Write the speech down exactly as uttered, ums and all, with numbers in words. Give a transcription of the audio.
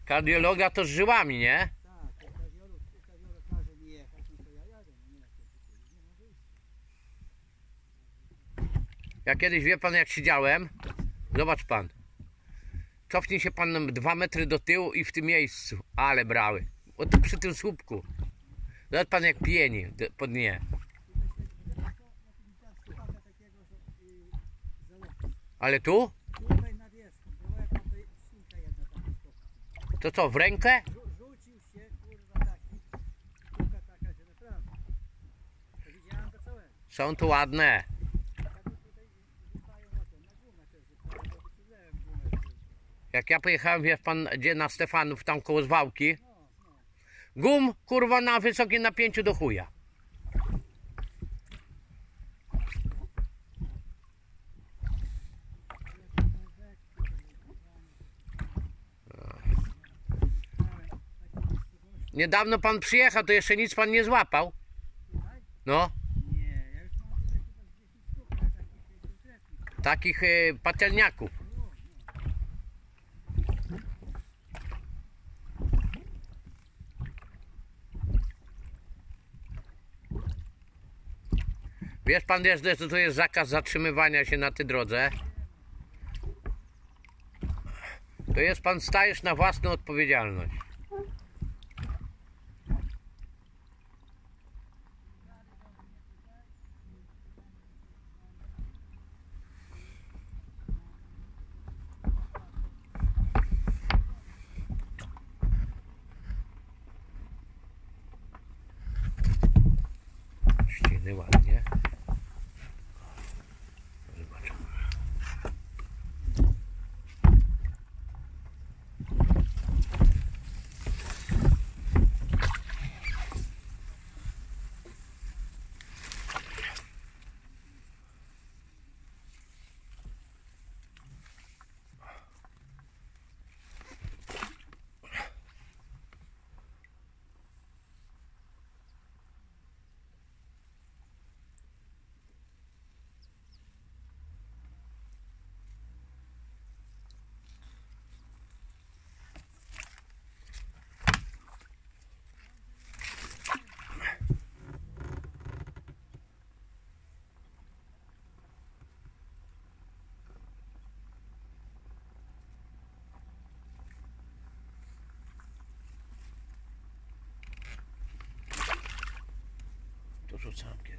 Kardiologa to z żyłami, nie? Tak, to kardiolog, kardiolog każe mi jechać, no to ja jadę, no nie, to, to, to nie ma wyjścia. Ja kiedyś, wie pan, jak siedziałem, zobacz pan, cofnij się pan dwa metry do tyłu i w tym miejscu, ale brały, o tu przy tym słupku, zobacz pan jak pieni po dnie. Ale tu? Tutaj na wierzchu, bo jak mam tutaj szynka jedna tam wyskoczy. To co, w rękę? Rzu- Rzucił się, kurwa, taki, sztuka taka, że naprawdę. To widziałem go całego. Są tu ładne. Ja bym tutaj rzucają na ten, na gumę też rzucają, bo wyciągnąłem gumę. Jak ja pojechałem, wie pan, gdzie na Stefanów, tam koło Zwałki, No, no. gum, kurwa, na wysokim napięciu do chuja. Niedawno pan przyjechał, to jeszcze nic pan nie złapał. No, Nie, ja już mam tutaj chyba z dziesięć sztuk, ale takich konkretnych. takich y, patelniaków. Wiesz pan, że to jest zakaz zatrzymywania się na tej drodze? To jest pan, stajesz na własną odpowiedzialność. Ściny ładnie. Zobaczymy. To rzucam.